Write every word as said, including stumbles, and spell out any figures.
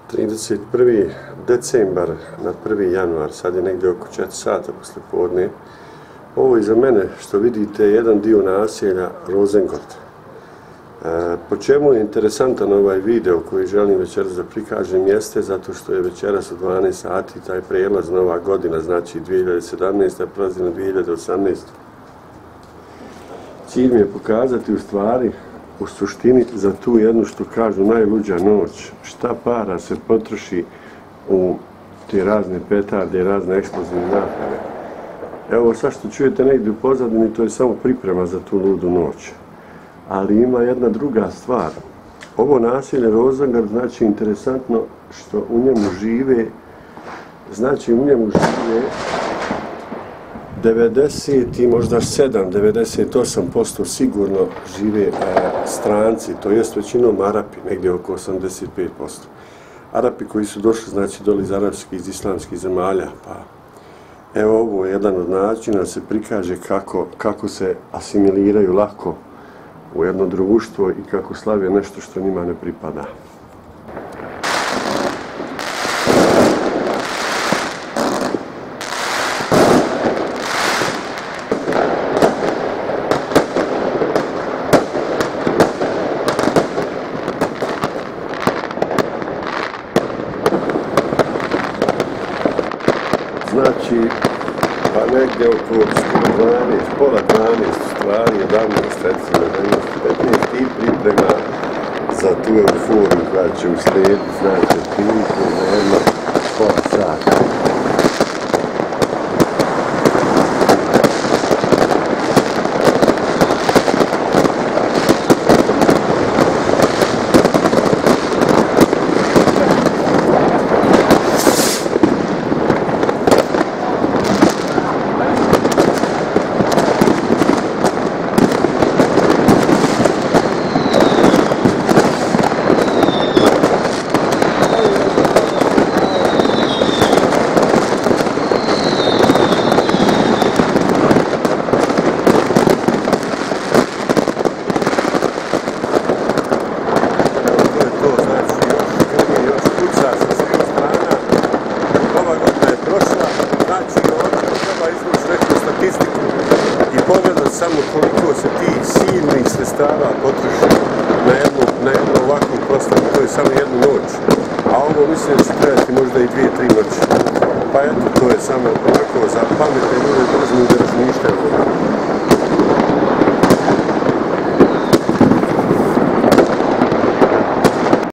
trideset prvi decembar na prvi januar, sad je negdje oko četiri sata poslije podne. Ovo iza mene što vidite je jedan dio naselja Rosengård. E, po čemu je interesantan ovaj video koji želim večeras da prikažem jeste zato što je večeras u dvanaest sati taj prijelaz nova godina, znači dvije hiljade sedamnaeste. prelazi na dvije hiljade osamnaeste. Cilj mi je pokazati u stvari u suštini za tu jednu što kažu najluđa noć, šta para se potroši u te razne petarde i razne eksplozivne naprave. Evo sad što čujete negdje u pozadini, to je samo priprema za tu ludu noć. Ali ima jedna druga stvar. Ovo naselje Rosengård znači interesantno što u njemu žive, znači u njemu žive devedeset i možda sedam, devedeset osam posto sigurno žive e, stranci, to jest većinom Arapi, negdje oko osamdeset pet posto. Arapi koji su došli, znači, doli iz arapskih, iz islamskih zemalja, pa evo ovo je jedan od načina da se prikaže kako, kako se asimiliraju lako u jedno društvo i kako slave nešto što njima ne pripada. Znači, pa negdje oko dvanaest, pola dvanaest, stvari, jedanaest, recimo, jedanaest, petnaest i priprema za tu euforiju koja će uslijediti, znači, otprilike na jedno pola sata. Samo koliko se ti silnih sredstava potroši na jednu, na jednu ovakvu proslavu, to je samo jednu noć. A ovo mislim da će trajati možda i dvije, tri noći. Pa eto, to je samo onako za pametne ljude da uzmu da razmišljaju.